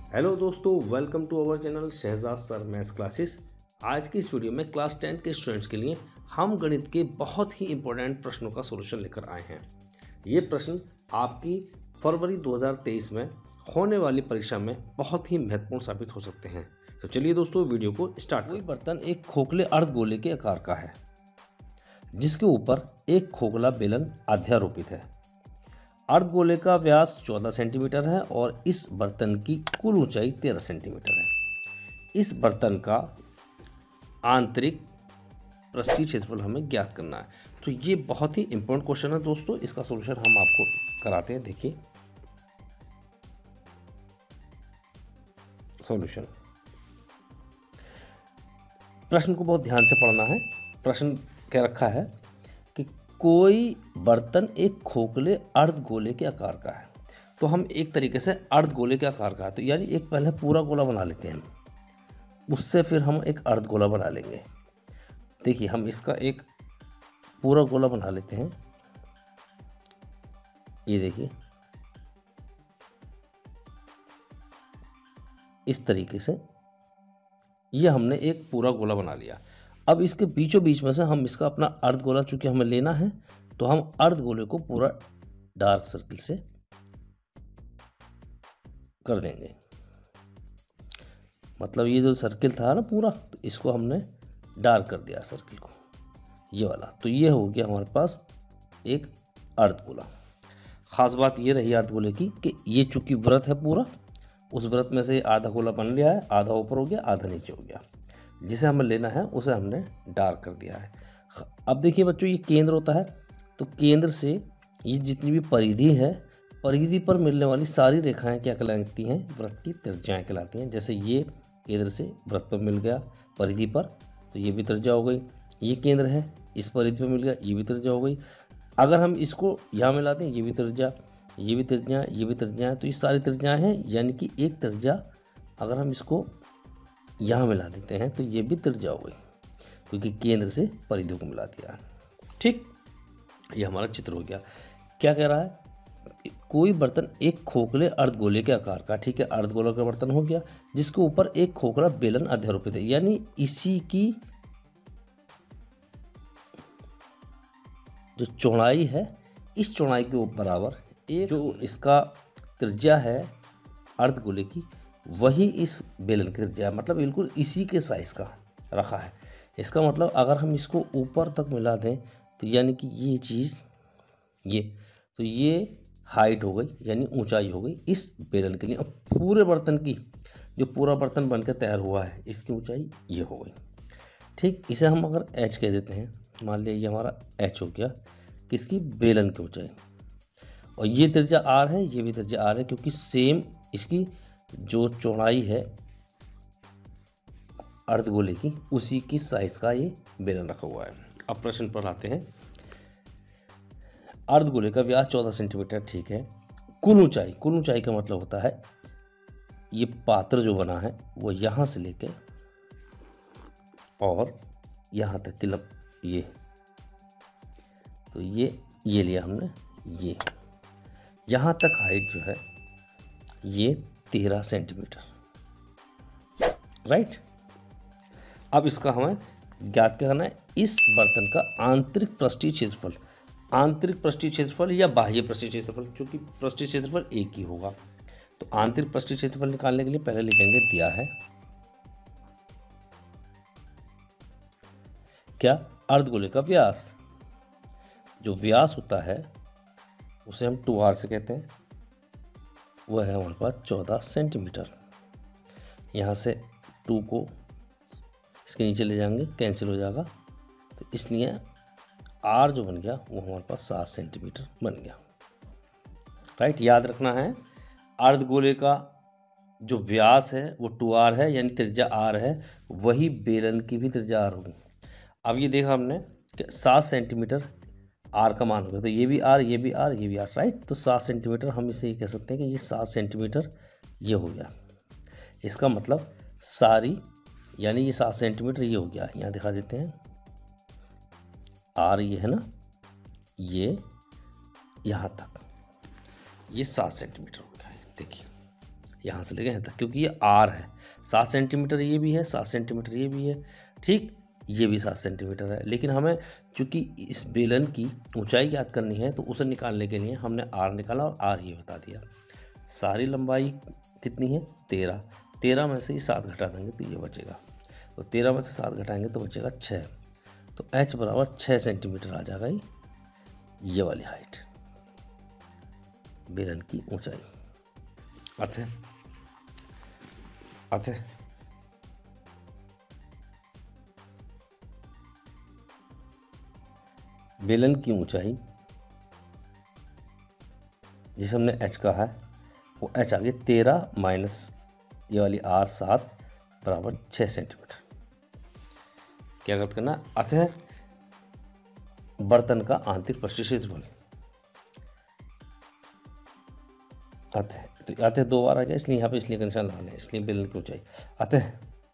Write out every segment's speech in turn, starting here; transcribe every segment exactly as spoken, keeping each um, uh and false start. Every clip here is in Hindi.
हेलो दोस्तों, welcome to our channel Shahzad sir maths classes. आज की इस वीडियो में क्लास टेंथ के स्टूडेंट्स के लिए हम गणित के बहुत ही इंपॉर्टेंट प्रश्नों का सॉल्यूशन लेकर आए हैं। ये प्रश्न आपकी फरवरी दो हज़ार तेईस में होने वाली परीक्षा में बहुत ही महत्वपूर्ण साबित हो सकते हैं। तो चलिए दोस्तों, वीडियो को स्टार्ट। कोई बर्तन एक खोखले अर्धगोले के आकार का है जिसके ऊपर एक खोखला बेलन अध्यारोपित है। अर्धगोले का व्यास चौदह सेंटीमीटर है और इस बर्तन की कुल ऊंचाई तेरह सेंटीमीटर है। इस बर्तन का आंतरिक पृष्ठीय क्षेत्रफल हमें ज्ञात करना है। तो ये बहुत ही इंपॉर्टेंट क्वेश्चन है दोस्तों, इसका सॉल्यूशन हम आपको कराते हैं। देखिए सॉल्यूशन। प्रश्न को बहुत ध्यान से पढ़ना है। प्रश्न क्या रखा है कि कोई बर्तन एक खोखले अर्धगोले के आकार का है। तो हम एक तरीके से अर्धगोले के आकार का है, तो यानी एक पहले पूरा गोला बना लेते हैं, उससे फिर हम एक अर्धगोला बना लेंगे। देखिए हम इसका एक पूरा गोला बना लेते हैं। ये देखिए इस तरीके से ये हमने एक पूरा गोला बना लिया। अब इसके बीचों बीच में से हम इसका अपना अर्धगोला चूंकि हमें लेना है, तो हम अर्धगोले को पूरा डार्क सर्किल से कर देंगे। मतलब ये जो सर्किल था ना पूरा, तो इसको हमने डार्क कर दिया सर्किल को, ये वाला। तो ये हो गया हमारे पास एक अर्धगोला। खास बात ये रही अर्धगोले की कि ये चूंकि वृत्त है पूरा, उस वृत्त में से आधा गोला बन लिया है, आधा ऊपर हो गया, आधा नीचे हो गया। जिसे हमें लेना है उसे हमने डार्क कर दिया है। अब देखिए बच्चों, ये केंद्र होता है, तो केंद्र से ये जितनी भी परिधि है, परिधि पर मिलने वाली सारी रेखाएं क्या कहलाती हैं? वृत्त की त्रिज्याएं कहलाती हैं। जैसे ये केंद्र से वृत्त पर मिल गया परिधि पर, तो ये भी त्रिज्या हो गई। ये केंद्र है, इस परिधि पर मिल गया, ये भी त्रिज्या हो गई। अगर हम इसको यहाँ मिलाते हैं, ये भी त्रिज्या, ये भी त्रिज्या, ये भी त्रिज्या है, तो ये सारी त्रिज्याएं हैं। यानी कि एक त्रिज्या अगर हम इसको यहाँ मिला देते हैं तो ये भी त्रिज्या हो गई, क्योंकि केंद्र से परिधियों को मिला दिया। ठीक, ये हमारा चित्र हो गया। क्या कह रहा है? कोई बर्तन एक खोखले अर्धगोले के आकार का, ठीक है, अर्धगोला का बर्तन हो गया, जिसके ऊपर एक खोखला बेलन अध्यारोपित है। यानी इसी की जो चौड़ाई है, इस चौड़ाई के बराबर एक जो इसका त्रिज्या है अर्धगोले की, वही इस बेलन की त्रिज्या, मतलब बिल्कुल इसी के साइज का रखा है। इसका मतलब अगर हम इसको ऊपर तक मिला दें तो यानी कि ये चीज़, ये तो ये हाइट हो गई, यानी ऊंचाई हो गई इस बेलन के लिए। अब पूरे बर्तन की, जो पूरा बर्तन बनकर तैयार हुआ है, इसकी ऊंचाई ये हो गई। ठीक, इसे हम अगर एच कह देते हैं, मान लिया ये हमारा एच हो गया, किसकी? बेलन की ऊंचाई। और ये त्रिज्या आर है, ये भी त्रिज्या आर है, क्योंकि सेम इसकी जो चौड़ाई है अर्धगोले की, उसी की साइज का ये बेलन रखा हुआ है। अब प्रश्न पर आते हैं। अर्धगोले का व्यास चौदह सेंटीमीटर, ठीक है। कुल ऊंचाई, कुल ऊंचाई का मतलब होता है ये पात्र जो बना है वो यहाँ से लेके और यहाँ तक की लब, ये तो ये ये लिया हमने, ये यहाँ तक हाइट जो है ये तेरह सेंटीमीटर, राइट। अब इसका हमें ज्ञात करना है इस बर्तन का आंतरिक पृष्ठीय क्षेत्रफल। आंतरिक पृष्ठीय क्षेत्रफल या बाह्य पृष्ठीय क्षेत्रफल, क्योंकि पृष्ठीय क्षेत्रफल एक ही होगा। तो आंतरिक पृष्ठीय क्षेत्रफल निकालने के लिए पहले लिखेंगे दिया है क्या? अर्धगोले का व्यास। जो व्यास होता है उसे हम टू आर से कहते हैं, वह है हमारे पास चौदह सेंटीमीटर। यहाँ से टू को इसके नीचे ले जाएंगे, कैंसिल हो जाएगा, तो इसलिए आर जो बन गया वो हमारे पास सात सेंटीमीटर बन गया, राइट। याद रखना है अर्धगोले का जो व्यास है वो टू आर है, यानी त्रिज्या आर है, वही बेलन की भी त्रिज्या आर होगी। अब ये देखा हमने कि सात सेंटीमीटर आर का मान हो गया, तो ये भी आर, ये भी आर, ये भी आर, राइट। तो सात सेंटीमीटर हम इसे ये कह सकते हैं कि ये सात सेंटीमीटर ये हो गया। इसका मतलब सारी, यानी ये सात सेंटीमीटर ये हो गया। यहाँ दिखा देते हैं, आर ये है ना, ये यहाँ तक ये सात सेंटीमीटर हो गया है। देखिए यहाँ से लेके यहाँ तक, क्योंकि ये आर है, सात सेंटीमीटर ये भी है, सात सेंटीमीटर ये भी है, ठीक, ये भी सात सेंटीमीटर है। लेकिन हमें चूंकि इस बेलन की ऊंचाई याद करनी है तो उसे निकालने के लिए हमने आर निकाला और आर ये बता दिया। सारी लंबाई कितनी है, तेरह, तेरह में से ये सात घटा देंगे तो ये बचेगा, तो तेरह में से सात घटाएंगे तो बचेगा छः, तो एच बराबर छः सेंटीमीटर आ जाएगा ये ये वाली हाइट, बेलन की ऊंचाई। आते आते बेलन की ऊंचाई जिसे हमने एच कहा है वो एच आ गई तेरह माइनस ये वाली आर सात बराबर छः सेंटीमीटर। क्या गलत करना, अतः बर्तन का आंतरिक पृष्ठीय क्षेत्रफल, अतः तो अतः दो बार आ गया इसलिए यहाँ पे इसलिए निशान लगाना है, इसलिए बेलन की ऊंचाई अतः,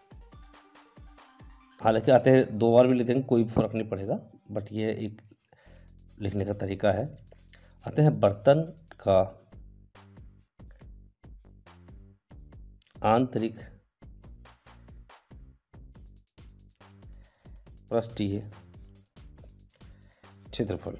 हालांकि अतः दो बार भी लिखेंगे कोई फर्क नहीं पड़ेगा, बट ये एक लिखने का तरीका है। अतः बर्तन का आंतरिक पृष्ठीय क्षेत्रफल,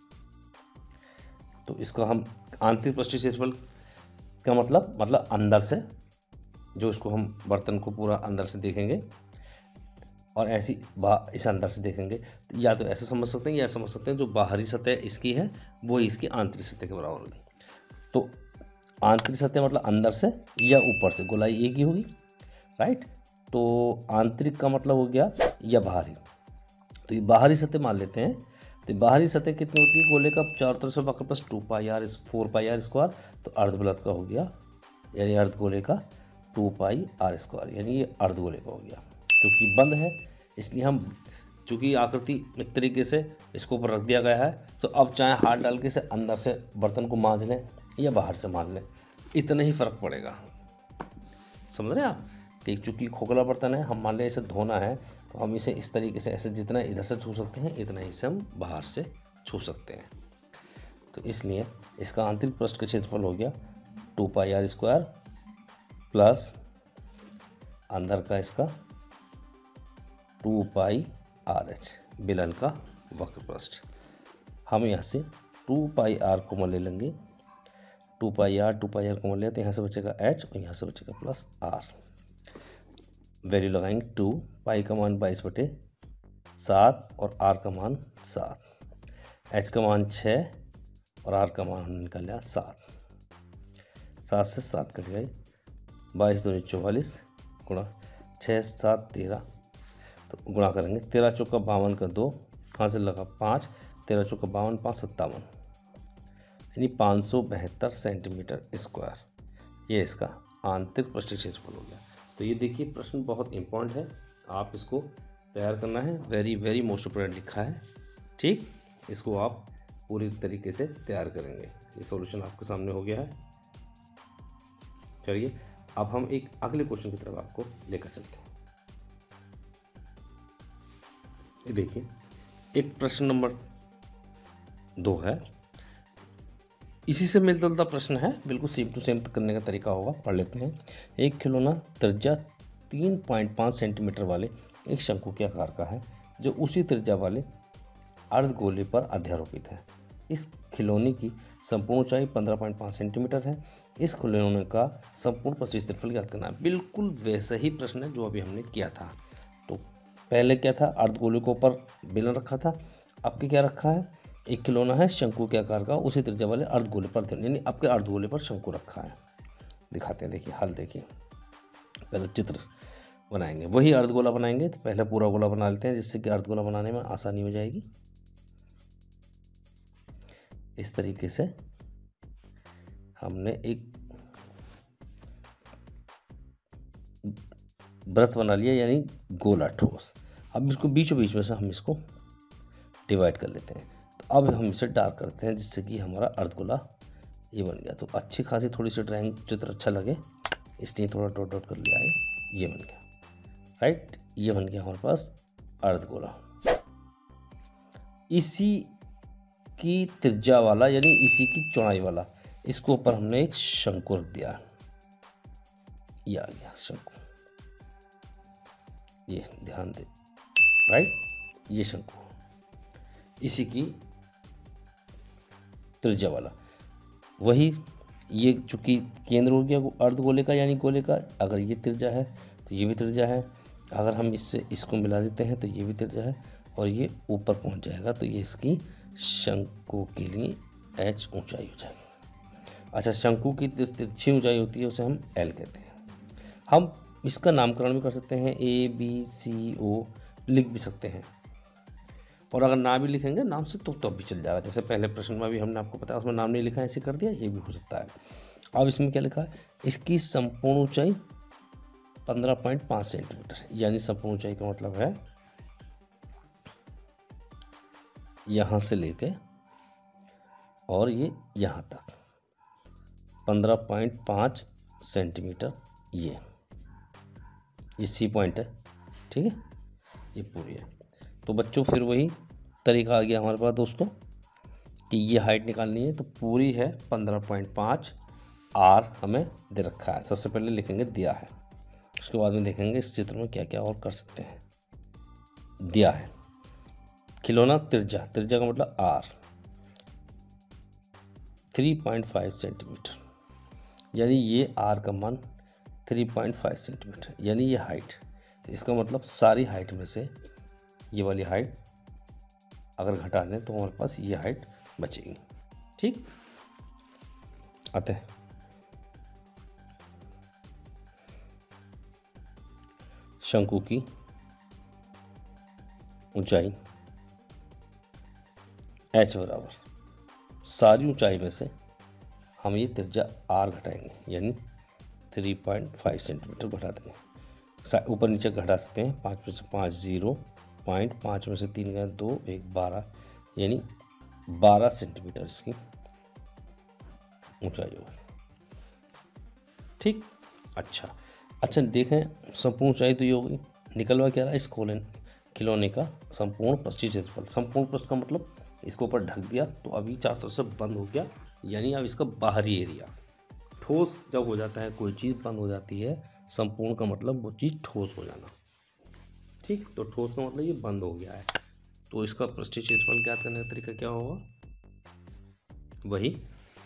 तो इसको हम आंतरिक पृष्ठीय क्षेत्रफल का मतलब मतलब अंदर से, जो इसको हम बर्तन को पूरा अंदर से देखेंगे और ऐसी इस अंदर से देखेंगे, तो या तो ऐसे समझ सकते हैं या समझ सकते हैं जो बाहरी सतह इसकी है वो इसकी आंतरिक सतह के बराबर होगी। तो आंतरिक सतह मतलब अंदर से या ऊपर से, गोलाई एक ही होगी, राइट। तो आंतरिक का मतलब हो गया या बाहरी, तो ये बाहरी सतह मान लेते हैं। तो बाहरी सतह कितनी होती है, गोले का चारों तरफ से वक्र plus two pi r four pi r square, तो अर्धवृत्त का हो गया यानी अर्धगोले का टू पाई आर स्क्वायर, यानी ये अर्धगोले का हो गया। क्योंकि बंद है इसलिए हम, चूँकि आकृति एक तरीके से इसको ऊपर रख दिया गया है, तो अब चाहे हाथ डाल के इसे अंदर से बर्तन को मांज लें या बाहर से मांज लें, इतना ही फ़र्क पड़ेगा। समझ रहे हैं आप कि चूँकि खोखला बर्तन है, हम मान लें इसे धोना है तो हम इसे इस तरीके से ऐसे जितना इधर से छू सकते हैं इतना ही से हम बाहर से छू सकते हैं। तो इसलिए इसका आंतरिक पृष्ठ का क्षेत्रफल हो गया two pi r square plus अंदर का इसका टू पाई आर एच, बेलन का वक्र पृष्ठ। हम यहाँ से टू पाई आर को ले लेंगे, two pi r two pi r को ले, तो यहाँ से बचेगा एच और यहाँ से बचेगा प्लस आर। वैल्यू लगाएंगे टू, पाई का मान बाईस बटे सात और आर का मान सात, एच का मान छः और आर का मान हमने निकाल लिया सात, सात से सात कट गए, बाईस दूनी चौवालीस गुणा छः सात तेरह, तो गुणा करेंगे, तेरह चौका बावन का दो, यहाँ से लगा पाँच, तेरह चौका बावन पाँच सत्तावन, यानी पाँच सौ बहत्तर सेंटीमीटर स्क्वायर, ये इसका आंतरिक पृष्ठीय क्षेत्रफल हो गया। तो ये देखिए प्रश्न बहुत इंपॉर्टेंट है, आप इसको तैयार करना है, वेरी वेरी मोस्ट इंपोर्टेंट लिखा है, ठीक। इसको आप पूरी तरीके से तैयार करेंगे। ये सॉल्यूशन आपके सामने हो गया है। चलिए अब हम एक अगले क्वेश्चन की तरफ आपको लेकर चलते हैं। ये देखिए एक प्रश्न नंबर दो है, इसी से मिलता जुलता प्रश्न है, बिल्कुल सेम टू सेम करने का तरीका होगा, पढ़ लेते हैं। एक खिलौना त्रिज्या तीन पॉइंट पाँच सेंटीमीटर वाले एक शंकु के आकार का है जो उसी त्रिज्या वाले अर्धगोले पर अध्यारोपित है। इस खिलौने की संपूर्ण ऊंचाई पंद्रह पॉइंट पाँच सेंटीमीटर है। इस खिलौने का संपूर्ण पृष्ठीय क्षेत्रफल ज्ञात करना है। बिल्कुल वैसा ही प्रश्न है जो अभी हमने किया था। तो पहले क्या था, अर्धगोले के ऊपर बेलन रखा था, अब क्या रखा है, एक खिलौना है शंकु के आकार का उसी त्रिज्या वाले अर्धगोले पर, यानी आपके अर्धगोले पर शंकु रखा है। दिखाते हैं, देखिए हल देखिए, पहले चित्र बनाएंगे, वही अर्धगोला बनाएंगे, तो पहले पूरा गोला बना लेते हैं जिससे कि अर्धगोला बनाने में आसानी हो जाएगी। इस तरीके से हमने एक वृत्त बना लिया, यानी गोला ठोस। अब इसको बीचों बीच में से हम इसको डिवाइड कर लेते हैं। तो अब हम इसे डार्क करते हैं जिससे कि हमारा अर्धगोला ये बन गया। तो अच्छी खासी थोड़ी सी ड्राइंग चित्र अच्छा लगे इसलिए थोड़ा डॉट डॉट कर लिया है, ये बन गया, राइट। ये बन गया हमारे पास अर्धगोला। इसी की त्रिज्या वाला यानी इसी की चौड़ाई वाला, इसको ऊपर हमने एक शंकु रख दिया। ये आ गया शंकु, ये ध्यान दे, राइट, ये शंकु, इसी की त्रिज्या वाला। वही ये चूंकि केंद्र हो गया अर्धगोले का यानी गोले का, अगर ये त्रिज्या है तो ये भी त्रिज्या है, अगर हम इससे इसको मिला देते हैं तो ये भी त्रिज्या है, और ये ऊपर पहुंच जाएगा तो ये इसकी शंकु के लिए एच ऊंचाई हो जाएगी। अच्छा, शंकु की तिरछी ऊंचाई होती है उसे हम एल कहते हैं। हम इसका नामकरण भी कर सकते हैं, ए बी सी ओ लिख भी सकते हैं, और अगर नाम भी लिखेंगे नाम से तो तो भी चल जाएगा। जैसे पहले प्रश्न में भी हमने आपको बताया उसमें नाम नहीं लिखा है, ऐसे कर दिया, ये भी हो सकता है। अब इसमें क्या लिखा है, इसकी संपूर्ण ऊंचाई पंद्रह पॉइंट पाँच सेंटीमीटर, यानी संपूर्ण ऊंचाई का मतलब है यहाँ से लेके और ये यहाँ तक पंद्रह पॉइंट पाँच सेंटीमीटर, ये ये सी पॉइंट है, ठीक है, ये पूरी है। तो बच्चों फिर वही तरीका आ गया हमारे पास दोस्तों कि ये हाइट निकालनी है, तो पूरी है पंद्रह पॉइंट पाँच, आर हमें दे रखा है। सबसे पहले लिखेंगे दिया है, उसके बाद में देखेंगे इस चित्र में क्या क्या और कर सकते हैं। दिया है खिलौना त्रिज्या, त्रिज्या का मतलब आर तीन पॉइंट पाँच सेंटीमीटर, यानी ये आर का मान तीन पॉइंट पाँच सेंटीमीटर, यानी ये हाइट। तो इसका मतलब सारी हाइट में से ये वाली हाइट अगर घटा दें तो हमारे पास ये हाइट बचेगी, ठीक। आते हैं शंकु की ऊंचाई एच बराबर सारी ऊंचाई में से हम ये त्रिज्या आर घटाएंगे, यानी तीन पॉइंट पाँच सेंटीमीटर घटा देंगे। ऊपर नीचे घटा सकते हैं, पाँच में से पाँच जीरो, पॉइंट पाँच में से तीन गए दो, एक बारह, यानी बारह सेंटीमीटर इसकी ऊंचाई होगी, ठीक। अच्छा अच्छा देखें, संपूर्ण ऊंचाई तो ये हो गई, निकलवा क्या रहा है, इस कोलन खिलौने का संपूर्ण पृष्ठीय क्षेत्रफल। संपूर्ण पृष्ठ का मतलब इसको ऊपर ढक दिया तो अभी चारों तरफ से बंद हो गया, यानी अब इसका बाहरी एरिया। ठोस जब हो जाता है कोई चीज़ बंद हो जाती है, संपूर्ण का मतलब वो चीज़ ठोस हो जाना, ठीक। तो ठोस का मतलब ये बंद हो गया है, तो इसका पृष्ठीय क्षेत्रफल ज्ञात करने का तरीका क्या होगा, वही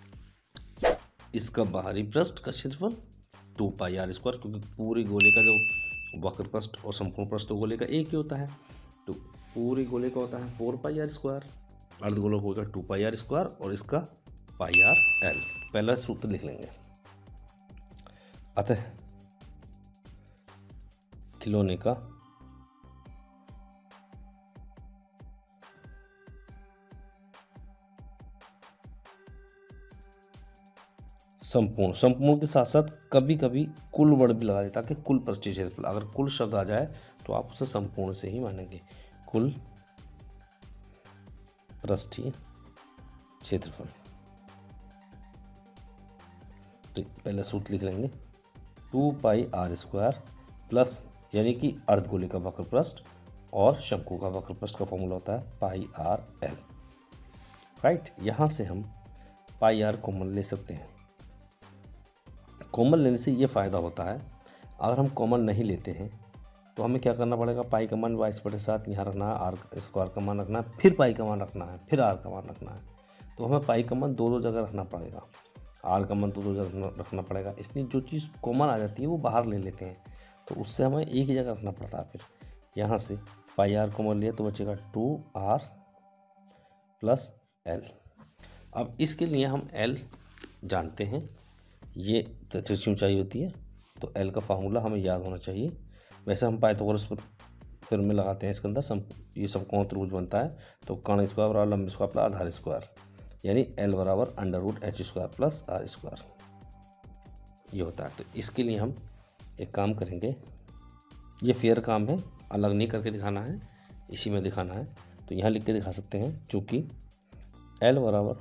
इसका बाहरी पृष्ठ का क्षेत्रफल टू पाई आर स्क्वायर, क्योंकि पूरे गोले का जो वक्र पृष्ठ और संपूर्ण पृष्ठ गोले का एक ही होता है, तो पूरे गोले का होता है फोर पाई आर स्क्वायर, अर्धगोलक होगा टू पाई आर स्क्वायर, और इसका पाई आर एल। पहला सूत्र लिख लेंगे। अतः खिलौने का संपूर्ण, संपूर्ण के साथ साथ कभी कभी कुल वर्ड भी लगा देता है, ताकि कुल पृष्ठीय क्षेत्रफल, अगर कुल शब्द आ जाए तो आप उसे संपूर्ण से ही मानेंगे, कुल पृष्ठीय क्षेत्रफल। तो पहले सूत्र लिख लेंगे, two pi r square plus, यानी कि अर्धगोले का वक्र पृष्ठ और शंकु का वक्र पृष्ठ का फॉर्मूला होता है पाई आर एल, राइट। यहाँ से हम पाई आर कॉमन ले सकते हैं। कॉमन लेने से ये फ़ायदा होता है, अगर हम कॉमन नहीं लेते हैं तो हमें क्या करना पड़ेगा, पाई का मान बाईस बटे सात यहाँ रखना है, आर स्क्वायर का मान रखना है, फिर पाई का मान रखना है, फिर आर का मान रखना है। तो हमें पाई का मान दो दो जगह रखना पड़ेगा, आर का मान दो दो जगह रखना पड़ेगा, इसलिए जो चीज़ कॉमन आ जाती है वो बाहर ले लेते हैं, तो उससे हमें एक ही जगह रखना पड़ता है। फिर यहाँ से पाई आर कॉमन लिया तो बचेगा टू आर प्लस एल। अब इसके लिए हम एल जानते हैं, ये त्रिज्या ऊंचाई होती है, तो एल का फार्मूला हमें याद होना चाहिए। वैसे हम पाइथागोरस पर फिर में लगाते हैं इसके अंदर, सम ये समकोण त्रिभुज बनता है, तो कर्ण स्क्वायर बराबर लंब स्क्वायर प्लस आधार स्क्वायर, यानी एल बराबर under root H square plus r square, ये होता है। तो इसके लिए हम एक काम करेंगे, ये फेयर काम है, अलग नहीं करके दिखाना है, इसी में दिखाना है, तो यहाँ लिख के दिखा सकते हैं, चूँकि एल बराबर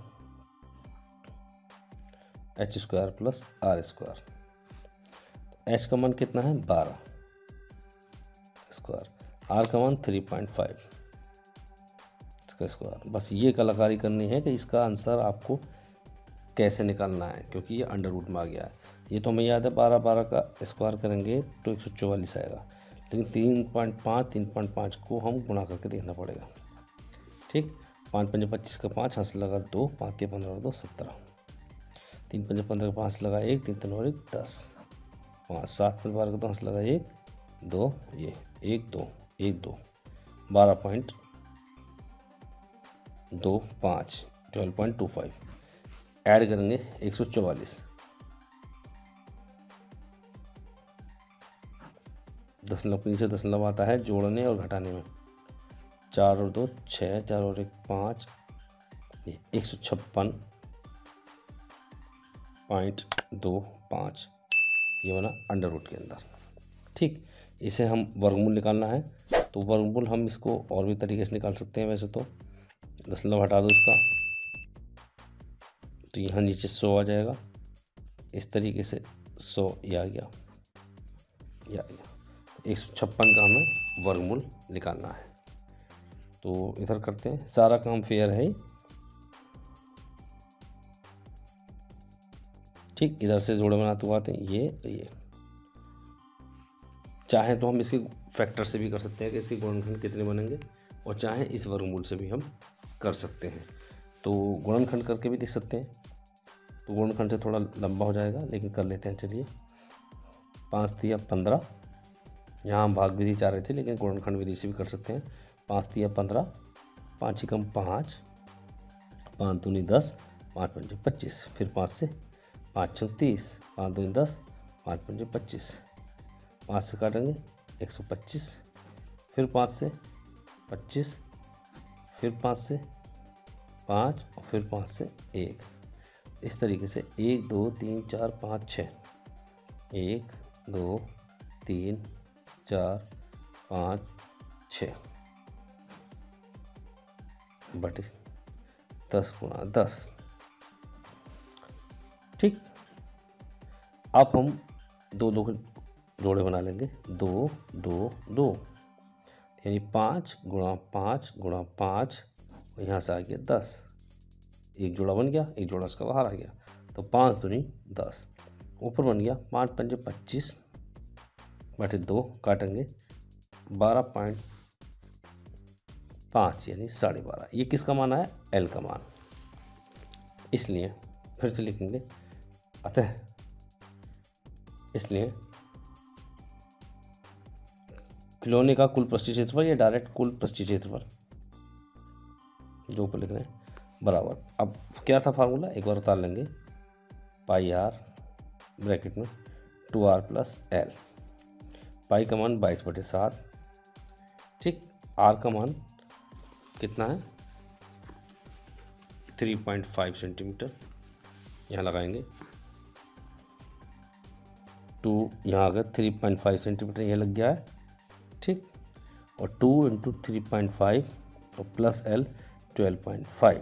H square plus r square, H का मान कितना है बारह स्क्वायर, आर का मान थ्री पॉइंट फाइव इसका स्क्वायर। बस ये कलाकारी करनी है कि इसका आंसर आपको कैसे निकालना है, क्योंकि ये अंडर रूट में आ गया है। ये तो हमें याद है, बारह बारह का स्क्वायर करेंगे तो एक सौ चौवालीस आएगा, लेकिन तीन पॉइंट पाँच तीन पॉइंट पाँच को हम गुणा करके देखना पड़ेगा। ठीक, पाँच पंजे पच्चीस का पाँच, हाथ से लगा दो, पाँच या पंद्रह और दो सत्रह, तीन पंजे पंद्रह का पाँच लगा एक, तीन तीन और एक दस, पाँच सात पंजे बारह का दो, हाथ से लगा एक दो, ये एक दो एक दो, बारह पॉइंट दो पाँच, twelve point two five, add करेंगे एक सौ चौवालीस, दशमलव के नीचे दशमलव आता है जोड़ने और घटाने में, चार और दो छः, चार और एक पाँच, एक सौ छप्पन पॉइंट दो पाँच, ये बना अंडर रूट के अंदर। ठीक, इसे हम वर्गमूल निकालना है, तो वर्गमूल हम इसको और भी तरीके से निकाल सकते हैं। वैसे तो दशमलव हटा दो इसका, तो यहाँ नीचे सौ आ जाएगा, इस तरीके से सौ ये आ गया, ये आ गया। तो एक सौ छप्पन का हमें वर्गमूल निकालना है, तो इधर करते हैं, सारा काम फेयर है। ठीक, इधर से जोड़े बनाते हुए आते हैं, ये ये चाहे तो हम इसके फैक्टर से भी कर सकते हैं कि इसके गुणनखंड कितने बनेंगे, और चाहे इस वर्गमूल से भी हम कर सकते हैं। तो गुणनखंड करके भी देख सकते हैं, तो गुणनखंड से थोड़ा लंबा हो जाएगा, लेकिन कर लेते हैं। चलिए, पाँच तिया पंद्रह, यहाँ हम भाग विधि चाह रहे थे, लेकिन गुणनखंड विधि से भी कर सकते हैं। पाँच तिया पंद्रह, पाँच ही कम पाँच, पाँच दूनी दस, पाँच पंजे पच्चीस, फिर पाँच से पाँच छः तीस, पाँच दूनी दस, पाँच पंजे पच्चीस, पाँच से काटेंगे एक सौ पच्चीस, फिर पाँच से पच्चीस, फिर पाँच से पाँच और फिर पाँच से एक, इस तरीके से एक दो तीन चार पाँच छः, एक दो तीन चार पाँच छः बटे दस गुणा दस। ठीक, अब हम दो दो जोड़े बना लेंगे, दो दो दो, यानी पाँच गुणा पाँच गुणा पाँच, यहाँ से आ गया दस, एक जोड़ा बन गया, एक जोड़ा उसका बाहर आ गया, तो पाँच दूनी दस, ऊपर बन गया पाँच पंजे पच्चीस बटे दो, काटेंगे बारह पॉइंट पाँच यानी साढ़े बारह। ये किसका मान है? एल का मान, इसलिए फिर से लिखेंगे, अतः इसलिए खिलौने का कुल पृष्ठीय क्षेत्रफल या डायरेक्ट कुल पृष्ठीय क्षेत्रफल जो ऊपर लिख रहे हैं बराबर, अब क्या था फार्मूला एक बार उतार लेंगे, पाई आर ब्रैकेट में two r plus L, pi का मान बाईस बटे सात, ठीक, आर का मान कितना है तीन पॉइंट पाँच सेंटीमीटर, यहाँ लगाएंगे टू, यहाँ अगर तीन पॉइंट पाँच सेंटीमीटर यह लग गया है, ठीक, और two into three point five और plus L twelve point five,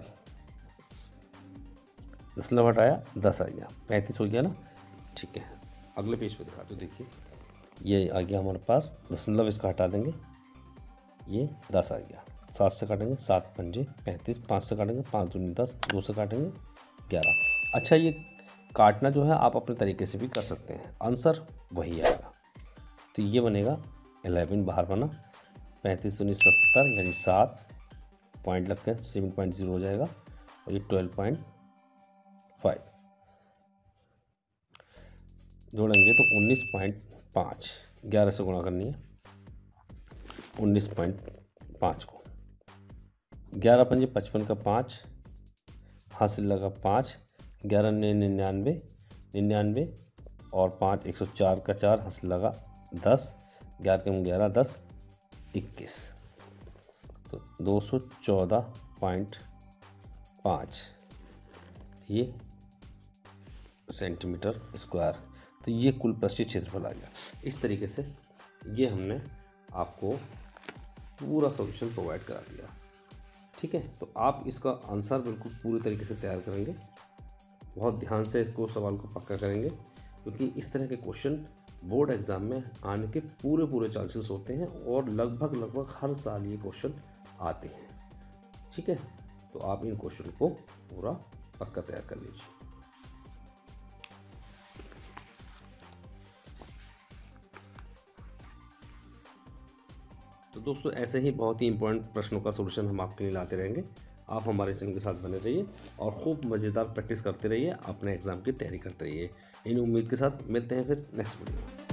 दशमलव हटाया दस आ गया, पैंतीस हो गया ना। ठीक है, अगले पेज पे दिखा दो, देखिए ये आ गया हमारे पास, दशमलव इसका हटा देंगे, ये दस आ गया, सात से काटेंगे सात पंजे पैंतीस, पाँच से काटेंगे पाँच दूनी दस, दो से काटेंगे ग्यारह। अच्छा, ये काटना जो है आप अपने तरीके से भी कर सकते हैं, आंसर वही आएगा, तो ये बनेगा इलेवन बाहर बना, पैंतीस दूनी सत्तर यानी सात, पॉइंट लग के सेवन पॉइंट जीरो हो जाएगा, और ये ट्वेल्व पॉइंट फाइव जोड़ेंगे तो उन्नीस पॉइंट पाँच, ग्यारह से गुणा करनी है उन्नीस पॉइंट पाँच को, ग्यारह पंजे पचपन का पाँच, हासिल लगा पाँच, ग्यारह ने निन्यानवे, निन्यानवे और पाँच एक सौ चार का चार, हासिल लगा दस, ग्यारह के ग्यारह दस इक्कीस, तो दो सौ चौदह पॉइंट पाँच ये सेंटीमीटर स्क्वायर, तो ये कुल पृष्ठीय क्षेत्रफल आ गया। इस तरीके से ये हमने आपको पूरा सॉल्यूशन प्रोवाइड करा दिया, ठीक है। तो आप इसका आंसर बिल्कुल पूरी तरीके से तैयार करेंगे, बहुत ध्यान से इसको सवाल को पक्का करेंगे, क्योंकि इस तरह के क्वेश्चन बोर्ड एग्ज़ाम में आने के पूरे पूरे चांसेस होते हैं, और लगभग लगभग हर साल ये क्वेश्चन आते हैं, ठीक है। तो आप इन क्वेश्चन को पूरा पक्का तैयार कर लीजिए। तो दोस्तों ऐसे ही बहुत ही इंपॉर्टेंट प्रश्नों का सोल्यूशन हम आपके लिए लाते रहेंगे। आप हमारे चैनल के साथ बने रहिए और खूब मज़ेदार प्रैक्टिस करते रहिए, अपने एग्ज़ाम की तैयारी करते रहिए। इन उम्मीद के साथ मिलते हैं फिर नेक्स्ट वीडियो में।